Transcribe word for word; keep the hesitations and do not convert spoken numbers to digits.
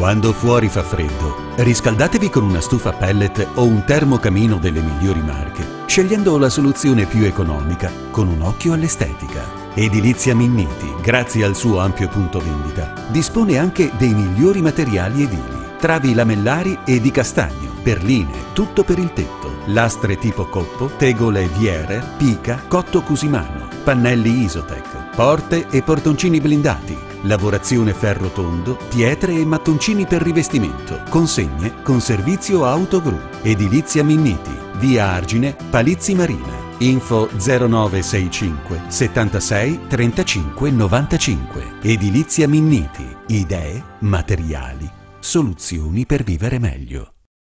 Quando fuori fa freddo, riscaldatevi con una stufa a pellet o un termocamino delle migliori marche, scegliendo la soluzione più economica con un occhio all'estetica. Edilizia Minniti, grazie al suo ampio punto vendita, dispone anche dei migliori materiali edili, travi lamellari e di castagno, perline, tutto per il tetto, lastre tipo coppo, tegole Viere, pica, cotto Cusimano, pannelli Isotec, porte e portoncini blindati, lavorazione ferro tondo, pietre e mattoncini per rivestimento, consegne con servizio autogru. Edilizia Minniti, via Argine, Palizzi Marina. Info zero nove sei cinque settantasei trentacinque novantacinque. Edilizia Minniti. Idee, materiali, soluzioni per vivere meglio.